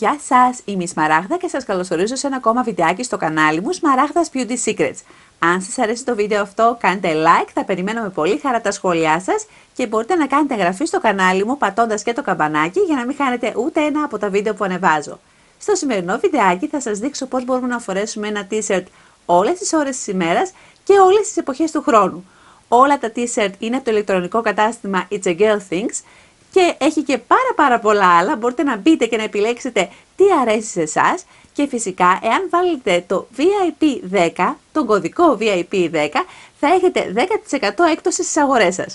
Γεια σας, είμαι η Σμαράγδα και σας καλωσορίζω σε ένα ακόμα βιντεάκι στο κανάλι μου Σμαράγδας Beauty Secrets. Αν σας αρέσει το βίντεο αυτό, κάντε like, θα περιμένω με πολύ χαρά τα σχόλιά σας και μπορείτε να κάνετε εγγραφή στο κανάλι μου πατώντας και το καμπανάκι για να μην χάνετε ούτε ένα από τα βίντεο που ανεβάζω. Στο σημερινό βιντεάκι θα σας δείξω πώς μπορούμε να φορέσουμε ένα t-shirt όλες τις ώρες της ημέρας και όλες τις εποχές του χρόνου. Όλα τα t-shirt είναι από το ηλεκτρονικό κατάστημα It's a Girl Things και έχει και πάρα πολλά άλλα. Μπορείτε να μπείτε και να επιλέξετε τι αρέσει σε εσάς και φυσικά εάν βάλετε το VIP10, τον κωδικό VIP10, θα έχετε 10% έκπτωση στις αγορές σας.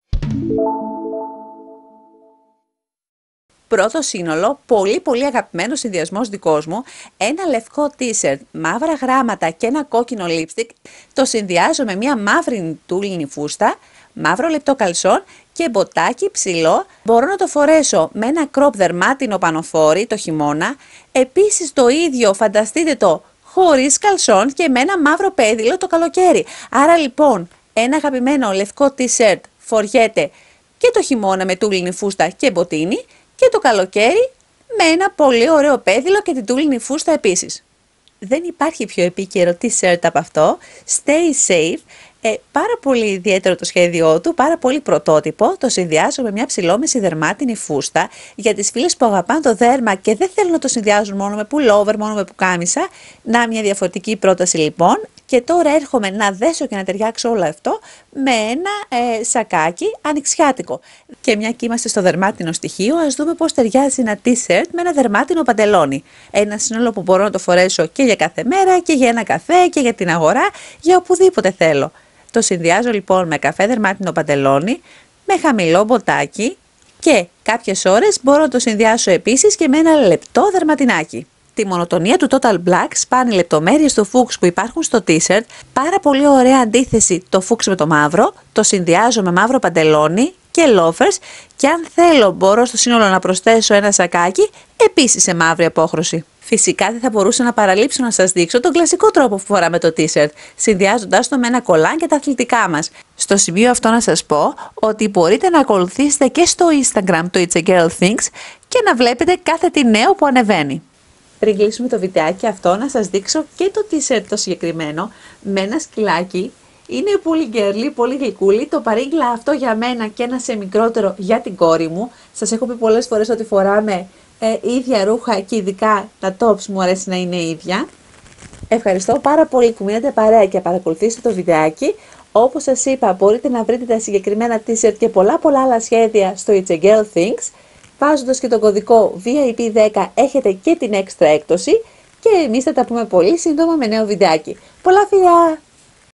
Πρώτο σύνολο, πολύ αγαπημένο συνδυασμός δικός μου, ένα λευκό t-shirt, μαύρα γράμματα και ένα κόκκινο lipstick, το συνδυάζω με μια μαύρη τούλινη φούστα, μαύρο λεπτό καλσόν και μποτάκι ψηλό. Μπορώ να το φορέσω με ένα crop δερμάτινο πανοφόρι το χειμώνα, επίσης το ίδιο φανταστείτε το χωρίς καλσόν και με ένα μαύρο πέδιλο το καλοκαίρι. Άρα λοιπόν ένα αγαπημένο λευκό t-shirt φοριέται και το χειμώνα με τούλινη φούστα και μποτίνι και το καλοκαίρι με ένα πολύ ωραίο πέδιλο και την τούλινη φούστα επίσης. Δεν υπάρχει πιο επίκαιρο t-shirt από αυτό. Stay safe. Πάρα πολύ ιδιαίτερο το σχέδιό του, πάρα πολύ πρωτότυπο. Το συνδυάζω με μια ψηλόμεση δερμάτινη φούστα για τις φίλες που αγαπάνε το δέρμα και δεν θέλουν να το συνδυάζουν μόνο με pullover, μόνο με πουκάμισα. Να, μια διαφορετική πρόταση λοιπόν. Και τώρα έρχομαι να δέσω και να ταιριάξω όλο αυτό με ένα σακάκι ανοιξιάτικο. Και μια και είμαστε στο δερμάτινο στοιχείο, ας δούμε πώς ταιριάζει ένα t-shirt με ένα δερμάτινο παντελόνι. Ένα σύνολο που μπορώ να το φορέσω και για κάθε μέρα και για ένα καφέ και για την αγορά, για οπουδήποτε θέλω. Το συνδυάζω λοιπόν με καφέ δερμάτινο παντελόνι, με χαμηλό μποτάκι και κάποιες ώρες μπορώ να το συνδυάσω επίσης και με ένα λεπτό δερματινάκι. Τη μονοτονία του Total Black σπάνει λεπτομέρειες του φούξ που υπάρχουν στο t-shirt, πάρα πολύ ωραία αντίθεση το φούξ με το μαύρο, το συνδυάζω με μαύρο παντελόνι και loafers και αν θέλω μπορώ στο σύνολο να προσθέσω ένα σακάκι, επίσης σε μαύρη απόχρωση. Φυσικά δεν θα μπορούσα να παραλείψω να σας δείξω τον κλασικό τρόπο που φοράμε το t-shirt, συνδυάζοντας το με ένα κολάν και τα αθλητικά μας. Στο σημείο αυτό να σας πω ότι μπορείτε να ακολουθήσετε και στο Instagram το It's a Girl Things και να βλέπετε κάθε τι νέο που ανεβαίνει. Πριν κλείσουμε το βιντεάκι αυτό να σας δείξω και το t-shirt το συγκεκριμένο με ένα σκυλάκι. Είναι πολύ girly, πολύ γλυκούλη. Το παρήγγειλα αυτό για μένα και ένα σε μικρότερο για την κόρη μου. Σας έχω πει πολλές φορές ότι φοράμε ίδια ρούχα και ειδικά τα tops μου αρέσει να είναι ίδια. Ευχαριστώ πάρα πολύ που μείνατε παρέα και παρακολουθήσετε το βιντεάκι. Όπως σας είπα μπορείτε να βρείτε τα συγκεκριμένα t-shirt και πολλά άλλα σχέδια στο It's a Girl Things. Βάζοντας και τον κωδικό VIP10 έχετε και την έξτρα έκπτωση και εμείς θα τα πούμε πολύ σύντομα με νέο βιντεάκι. Πολλά φιλιά!